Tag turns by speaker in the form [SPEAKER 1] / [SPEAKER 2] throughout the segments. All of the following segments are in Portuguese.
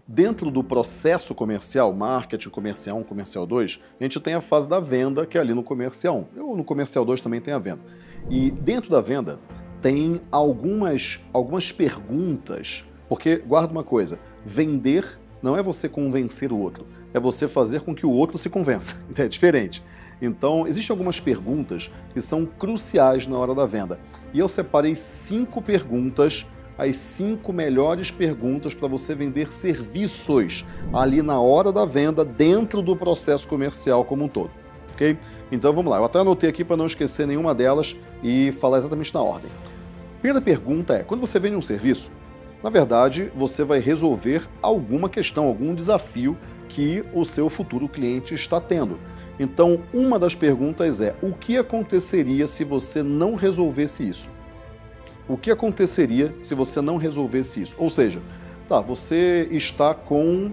[SPEAKER 1] Dentro do processo comercial, marketing comercial 1, comercial 2, a gente tem a fase da venda, que é ali no comercial 1. No comercial 2 também tem a venda. E dentro da venda tem algumas perguntas, porque guarda uma coisa, vender não é você convencer o outro, é você fazer com que o outro se convença. É diferente. Então, existem algumas perguntas que são cruciais na hora da venda. E eu separei 5 perguntas, as 5 melhores perguntas para você vender serviços ali na hora da venda, dentro do processo comercial como um todo, ok? Então vamos lá, eu até anotei aqui para não esquecer nenhuma delas e falar exatamente na ordem. Primeira pergunta é, quando você vende um serviço, na verdade você vai resolver alguma questão, algum desafio que o seu futuro cliente está tendo. Então, uma das perguntas é, o que aconteceria se você não resolvesse isso? O que aconteceria se você não resolvesse isso? Ou seja, tá, você está com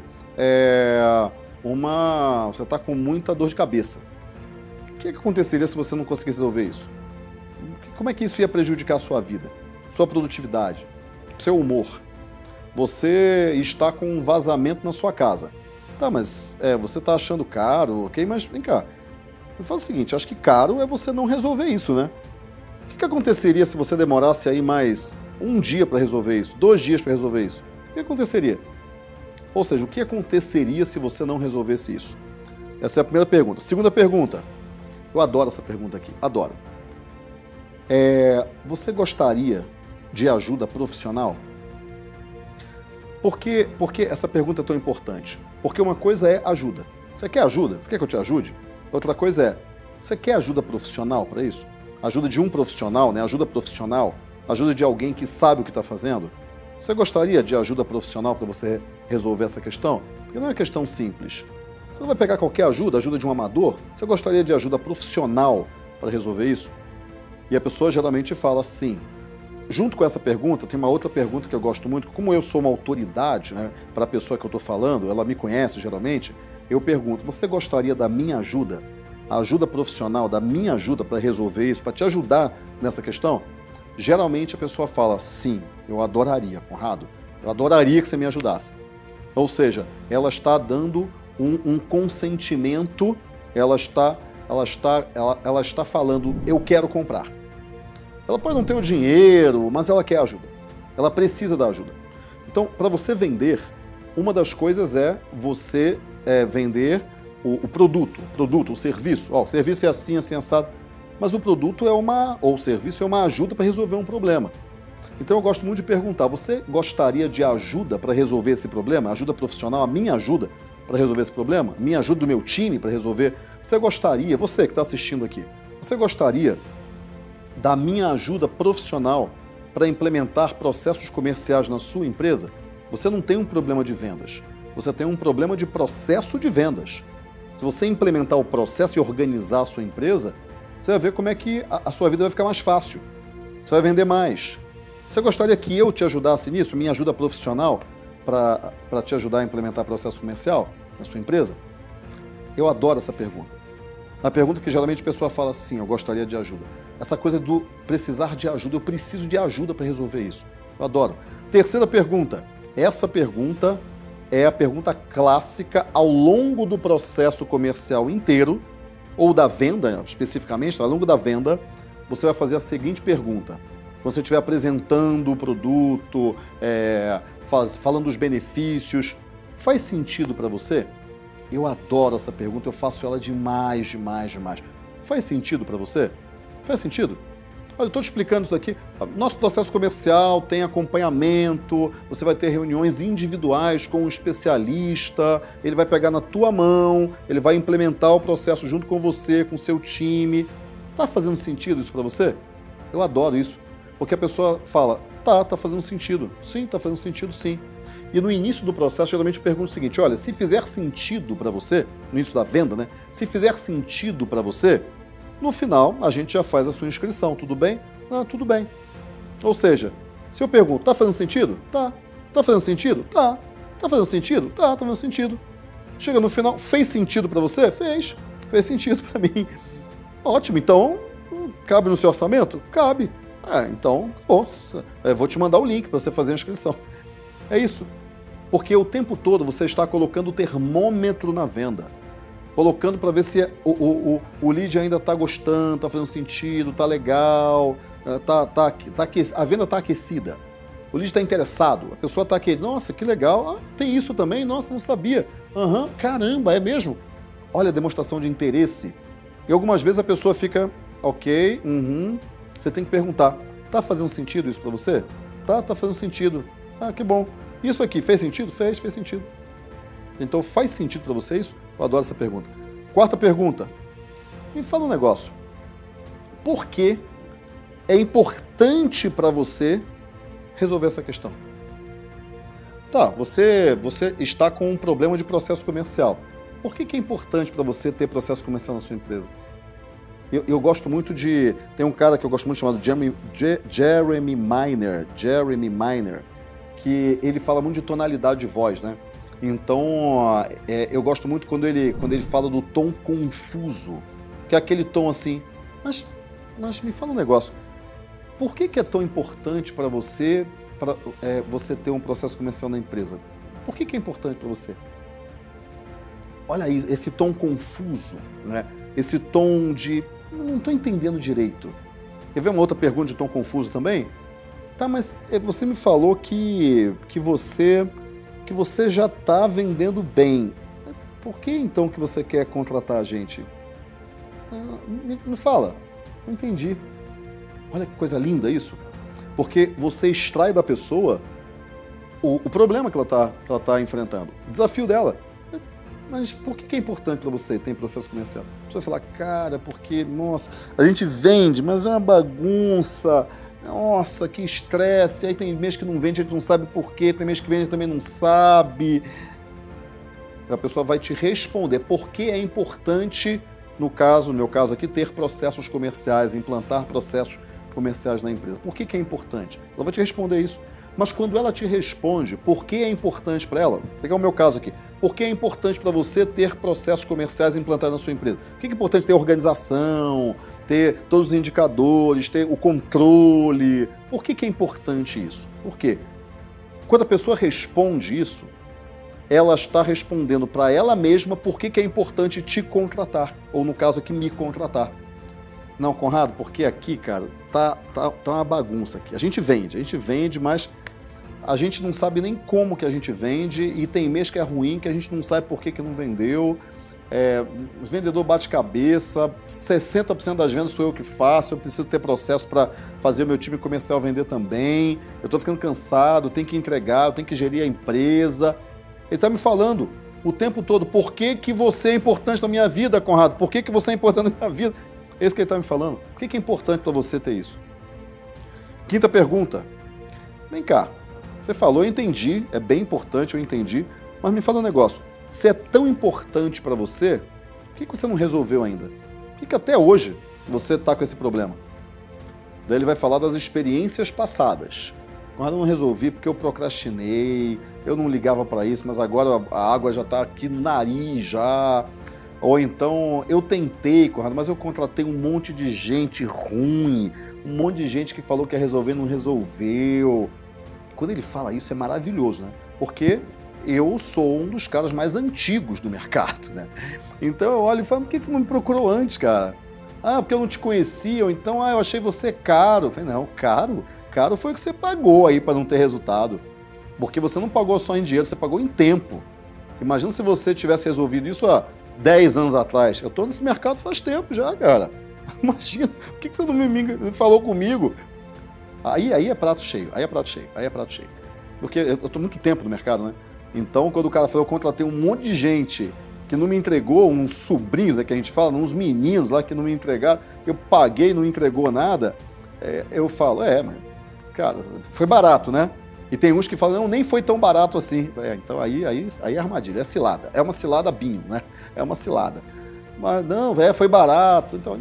[SPEAKER 1] você está com muita dor de cabeça. O que aconteceria se você não conseguisse resolver isso? Como é que isso ia prejudicar a sua vida, sua produtividade, seu humor? Você está com um vazamento na sua casa. Tá, mas você está achando caro, ok? Mas vem cá, eu falo o seguinte, acho que caro é você não resolver isso, né? O que aconteceria se você demorasse aí mais um dia para resolver isso, 2 dias para resolver isso? O que aconteceria? Ou seja, o que aconteceria se você não resolvesse isso? Essa é a primeira pergunta. Segunda pergunta. Eu adoro essa pergunta aqui, adoro. Você gostaria de ajuda profissional? Por que essa pergunta é tão importante? Porque uma coisa é ajuda. Você quer ajuda? Você quer que eu te ajude? Outra coisa é, você quer ajuda profissional para isso? Ajuda de um profissional, né? Ajuda profissional, ajuda de alguém que sabe o que está fazendo. Você gostaria de ajuda profissional para você resolver essa questão? Porque não é uma questão simples. Você não vai pegar qualquer ajuda de um amador? Você gostaria de ajuda profissional para resolver isso? E a pessoa geralmente fala sim. Junto com essa pergunta, tem uma outra pergunta que eu gosto muito. Como eu sou uma autoridade, né, para a pessoa que eu estou falando, ela me conhece geralmente, eu pergunto, você gostaria da minha ajuda? A ajuda profissional, da minha ajuda para resolver isso, para te ajudar nessa questão? Geralmente a pessoa fala, sim, eu adoraria, Conrado, eu adoraria que você me ajudasse. Ou seja, ela está dando um consentimento, ela está falando, eu quero comprar. Ela pode não ter o dinheiro, mas ela quer ajuda. Ela precisa da ajuda. Então, para você vender, uma das coisas é você vender o produto, o serviço. O serviço é assim, assim, assado. Mas o produto ou o serviço é uma ajuda para resolver um problema. Então eu gosto muito de perguntar, você gostaria de ajuda para resolver esse problema? Ajuda profissional, a minha ajuda para resolver esse problema? A minha ajuda do meu time para resolver? Você gostaria, você que está assistindo aqui, você gostaria da minha ajuda profissional para implementar processos comerciais na sua empresa? Você não tem um problema de vendas, você tem um problema de processo de vendas. Se você implementar o processo e organizar a sua empresa, você vai ver como é que a sua vida vai ficar mais fácil. Você vai vender mais. Você gostaria que eu te ajudasse nisso, minha ajuda profissional, para te ajudar a implementar processo comercial na sua empresa? Eu adoro essa pergunta. A pergunta que geralmente a pessoa fala, sim, eu gostaria de ajuda. Essa coisa do precisar de ajuda, eu preciso de ajuda para resolver isso. Eu adoro. Terceira pergunta. Essa pergunta é a pergunta clássica ao longo do processo comercial inteiro, ou da venda, especificamente, ao longo da venda, você vai fazer a seguinte pergunta. Quando você estiver apresentando o produto, falando dos benefícios, faz sentido para você? Eu adoro essa pergunta, eu faço ela demais. Faz sentido para você? Faz sentido? Olha, eu estou te explicando isso aqui. Nosso processo comercial tem acompanhamento, você vai ter reuniões individuais com um especialista, ele vai pegar na tua mão, ele vai implementar o processo junto com você, com o seu time. Tá fazendo sentido isso para você? Eu adoro isso, porque a pessoa fala, tá fazendo sentido. Sim, tá fazendo sentido, sim. E no início do processo, geralmente eu pergunto o seguinte, olha, se fizer sentido para você, no início da venda, né? Se fizer sentido para você, no final, a gente já faz a sua inscrição, tudo bem? Ah, tudo bem. Ou seja, se eu pergunto, tá fazendo sentido? Tá. Tá fazendo sentido? Tá. Tá fazendo sentido? Tá fazendo sentido. Chega no final, fez sentido para você? Fez. Fez sentido para mim. Ótimo, então, cabe no seu orçamento? Cabe. Então, bom, eu vou te mandar o link para você fazer a inscrição. É isso. Porque o tempo todo você está colocando o termômetro na venda. Colocando para ver se o lead ainda está gostando, está fazendo sentido, está legal, a venda está aquecida. O lead está interessado, a pessoa está aqui, nossa, que legal, tem isso também, nossa, não sabia. Aham, caramba, é mesmo? Olha a demonstração de interesse. E algumas vezes a pessoa fica, ok, você tem que perguntar, tá fazendo sentido isso para você? Tá fazendo sentido. Ah, que bom. Isso aqui fez sentido? Fez sentido. Então faz sentido para você isso? Eu adoro essa pergunta. Quarta pergunta. Me fala um negócio. Por que é importante para você resolver essa questão? Tá, você está com um problema de processo comercial. Por que é importante para você ter processo comercial na sua empresa? Eu gosto muito de... Tem um cara que eu gosto muito chamado Jeremy Miner, que ele fala muito de tonalidade de voz, né? Então, eu gosto muito quando ele fala do tom confuso, que é aquele tom assim, mas me fala um negócio, por que é tão importante para você, você ter um processo comercial na empresa? Por que é importante para você? Olha aí, esse tom confuso, né? Esse tom de, não estou entendendo direito. Quer ver uma outra pergunta de tom confuso também? Tá, mas você me falou que você já está vendendo bem. Por que então que você quer contratar a gente? Me fala, não entendi. Olha que coisa linda isso. Porque você extrai da pessoa o problema que ela tá enfrentando, o desafio dela. Mas por que é importante para você ter processo comercial? Você vai falar, cara, porque, nossa, a gente vende, mas é uma bagunça. Nossa, que estresse. Aí tem mês que não vende, a gente não sabe por quê. Tem mês que vende, também não sabe. A pessoa vai te responder por que é importante, no meu caso aqui, ter processos comerciais, implantar processos comerciais na empresa. Por que é importante? Ela vai te responder isso. Mas quando ela te responde por que é importante para ela, vou pegar o meu caso aqui, por que é importante para você ter processos comerciais implantados na sua empresa? Por que é importante ter organização, ter todos os indicadores, ter o controle? Por que é importante isso? Por quê? Quando a pessoa responde isso, ela está respondendo para ela mesma por que é importante te contratar, ou no caso aqui, me contratar. Não, Conrado, porque aqui, cara, tá uma bagunça aqui. A gente vende, mas a gente não sabe nem como que a gente vende e tem mês que é ruim, que a gente não sabe por que não vendeu. O vendedor bate cabeça, 60% das vendas sou eu que faço, eu preciso ter processo para fazer o meu time comercial vender também, eu estou ficando cansado, eu tenho que entregar, eu tenho que gerir a empresa. Ele está me falando o tempo todo, por que você é importante na minha vida, Conrado? Por que você é importante na minha vida? É isso que ele está me falando. Por que é importante para você ter isso? Quinta pergunta. Vem cá, você falou, eu entendi, é bem importante, eu entendi, mas me fala um negócio. Se é tão importante para você, por que você não resolveu ainda? Por que até hoje você está com esse problema? Daí ele vai falar das experiências passadas. Mas eu não resolvi porque eu procrastinei, eu não ligava para isso, mas agora a água já está aqui no nariz já. Ou então, eu tentei, Conrado, mas eu contratei um monte de gente ruim, um monte de gente que falou que ia resolver e não resolveu. Quando ele fala isso é maravilhoso, né? Porque eu sou um dos caras mais antigos do mercado, né? Então eu olho e falo, por que você não me procurou antes, cara? Ah, porque eu não te conhecia, ou então, eu achei você caro. Eu falei, não, caro? Caro foi o que você pagou aí para não ter resultado. Porque você não pagou só em dinheiro, você pagou em tempo. Imagina se você tivesse resolvido isso há 10 anos atrás. Eu tô nesse mercado faz tempo já, cara. Imagina, por que você não me falou comigo? Aí é prato cheio, aí é prato cheio. Porque eu tô muito tempo no mercado, né? Então, quando o cara falou, eu contratei um monte de gente que não me entregou, uns sobrinhos, é que a gente fala, uns meninos lá que não me entregaram, eu paguei e não entregou nada, eu falo, mas, cara, foi barato, né? E tem uns que falam, não, nem foi tão barato assim. Então aí é armadilha, é cilada. É uma cilada bingo, né? É uma cilada. Mas não, foi barato. Então.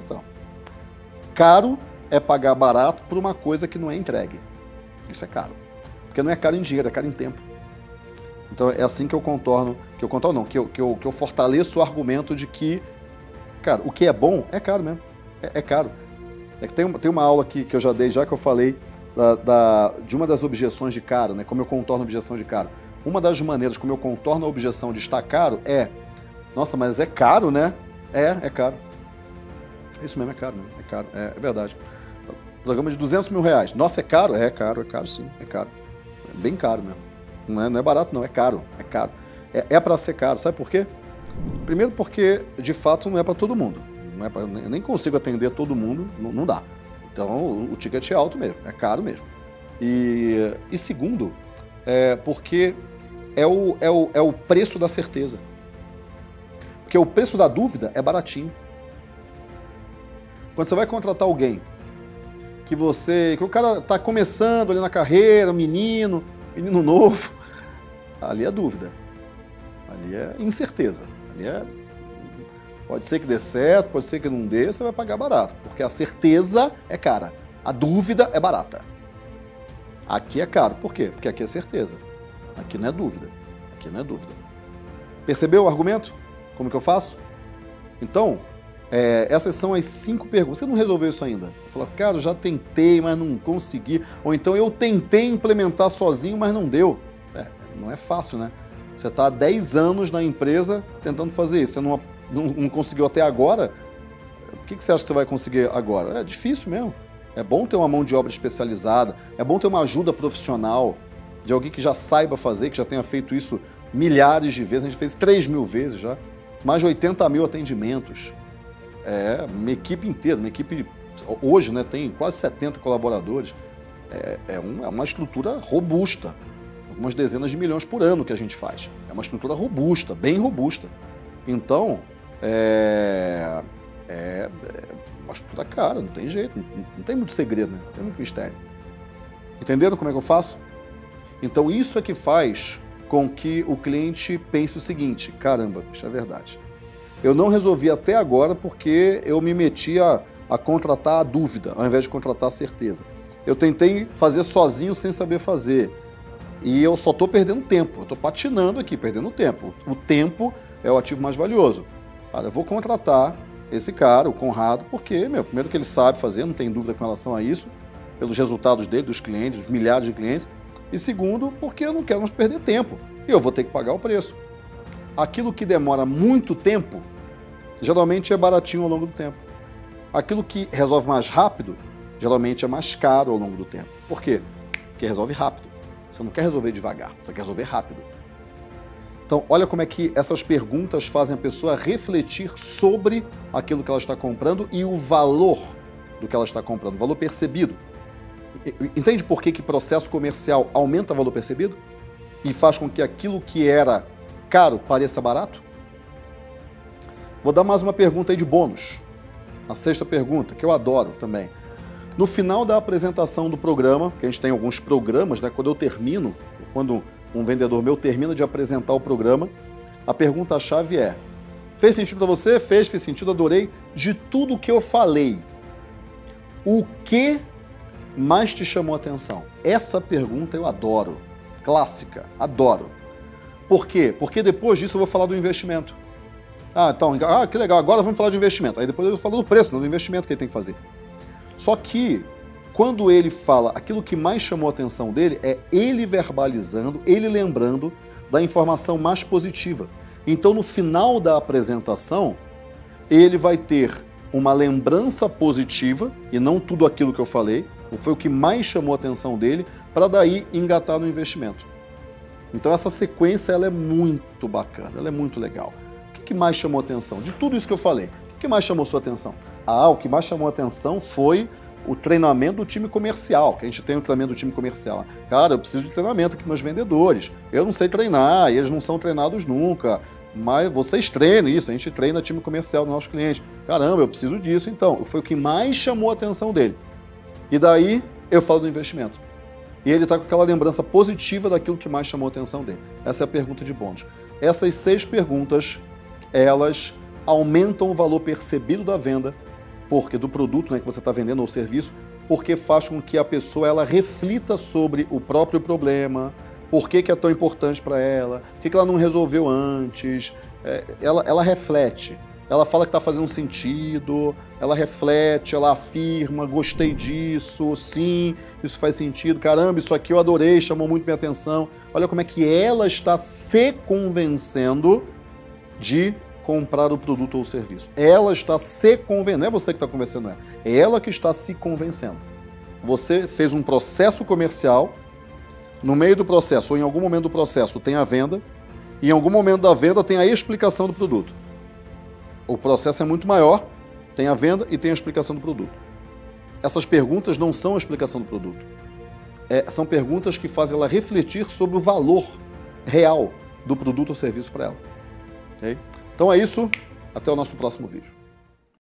[SPEAKER 1] Caro é pagar barato por uma coisa que não é entregue. Isso é caro. Porque não é caro em dinheiro, é caro em tempo. Então é assim que eu contorno, que eu fortaleço o argumento de que, cara, o que é bom é caro mesmo. É caro. Tem uma aula que eu já dei, já que eu falei de uma das objeções de caro, né? Como eu contorno a objeção de caro. uma das maneiras como eu contorno a objeção de estar caro é, nossa, mas é caro, né? É caro. Isso mesmo, é caro, né? É caro, é verdade. Programa de 200 mil reais. Nossa, é caro? É caro sim, é caro. É bem caro mesmo. Não é barato não, é caro, é caro. É para ser caro, sabe por quê? Primeiro porque, de fato, não é para todo mundo. Não é pra, eu nem consigo atender todo mundo, não dá. Então, o ticket é alto mesmo, é caro mesmo. E segundo, porque é o preço da certeza. Porque o preço da dúvida é baratinho. Quando você vai contratar alguém que o cara está começando ali na carreira, menino novo, ali é dúvida, ali é incerteza, pode ser que dê certo, pode ser que não dê, você vai pagar barato, porque a certeza é cara, a dúvida é barata. Aqui é caro, por quê? Porque aqui é certeza, aqui não é dúvida, Percebeu o argumento? Como que eu faço? Então, essas são as 5 perguntas. Você não resolveu isso ainda? Fala, cara, eu já tentei, mas não consegui. Ou então eu tentei implementar sozinho, mas não deu. Não é fácil, né? Você está há 10 anos na empresa tentando fazer isso. Você não conseguiu até agora. O que você acha que você vai conseguir agora? É difícil mesmo. É bom ter uma mão de obra especializada. É bom ter uma ajuda profissional de alguém que já saiba fazer, que já tenha feito isso milhares de vezes. A gente fez 3.000 vezes já. Mais de 80 mil atendimentos. Uma equipe inteira, hoje, né, tem quase 70 colaboradores, é uma estrutura robusta, algumas dezenas de milhões por ano que a gente faz, é uma estrutura robusta, bem robusta, então, é uma estrutura cara, não tem jeito, não tem muito segredo, né? Não tem muito mistério. Entenderam como é que eu faço? Então isso é que faz com que o cliente pense o seguinte, caramba, isso é verdade. Eu não resolvi até agora porque eu me meti a contratar a dúvida, ao invés de contratar a certeza. Eu tentei fazer sozinho sem saber fazer. E eu só estou perdendo tempo. Eu estou patinando aqui, perdendo tempo. O tempo é o ativo mais valioso. Cara, eu vou contratar esse cara, o Conrado, porque, primeiro que ele sabe fazer, não tem dúvida com relação a isso, pelos resultados dele, dos clientes, dos milhares de clientes. E segundo, porque eu não quero mais perder tempo. E eu vou ter que pagar o preço. Aquilo que demora muito tempo, geralmente é baratinho ao longo do tempo. Aquilo que resolve mais rápido, geralmente é mais caro ao longo do tempo. Por quê? Porque resolve rápido. Você não quer resolver devagar, você quer resolver rápido. Então, olha como é que essas perguntas fazem a pessoa refletir sobre aquilo que ela está comprando e o valor do que ela está comprando, o valor percebido. Entende por que processo comercial aumenta o valor percebido? E faz com que aquilo que era caro pareça barato? Vou dar mais uma pergunta aí de bônus. A 6ª pergunta, que eu adoro também. No final da apresentação do programa, que a gente tem alguns programas, né? Quando um vendedor meu termina de apresentar o programa, a pergunta-chave é: fez sentido para você? Fez sentido, adorei. De tudo que eu falei, o que mais te chamou a atenção? Essa pergunta eu adoro. Clássica, adoro. Por quê? Porque depois disso eu vou falar do investimento. Que legal, agora vamos falar de investimento. Aí depois eu vou falar do preço, do investimento que ele tem que fazer. Só que, quando ele fala, aquilo que mais chamou a atenção dele é ele verbalizando, ele lembrando da informação mais positiva. Então, no final da apresentação, ele vai ter uma lembrança positiva, e não tudo aquilo que eu falei, foi o que mais chamou a atenção dele, para daí engatar no investimento. Então essa sequência ela é muito bacana, ela é muito legal. O que mais chamou a atenção? De tudo isso que eu falei, o que mais chamou sua atenção? O que mais chamou a atenção foi o treinamento do time comercial, que a gente tem o treinamento do time comercial. Cara, eu preciso de treinamento aqui com meus vendedores. Eu não sei treinar, e eles não são treinados nunca, mas vocês treinam isso, a gente treina time comercial dos nossos clientes. Caramba, eu preciso disso. Então, foi o que mais chamou a atenção dele. E daí, eu falo do investimento. E ele está com aquela lembrança positiva daquilo que mais chamou a atenção dele. Essa é a pergunta de bônus. Essas 6 perguntas, elas aumentam o valor percebido da venda, porque do produto, né, que você está vendendo ou serviço, porque faz com que a pessoa ela reflita sobre o próprio problema, por que é tão importante para ela, por que ela não resolveu antes. Ela reflete. ela fala que está fazendo sentido, ela reflete, ela afirma, gostei disso, sim, isso faz sentido, caramba, isso aqui eu adorei, chamou muito minha atenção. Olha como é que ela está se convencendo de comprar o produto ou o serviço. Ela está se convencendo, não é você que está convencendo ela, é ela que está se convencendo. Você fez um processo comercial, no meio do processo, ou em algum momento do processo, tem a venda, e em algum momento da venda tem a explicação do produto. O processo é muito maior, tem a venda e tem a explicação do produto. Essas perguntas não são a explicação do produto. São perguntas que fazem ela refletir sobre o valor real do produto ou serviço para ela. Okay? Então é isso, até o nosso próximo vídeo.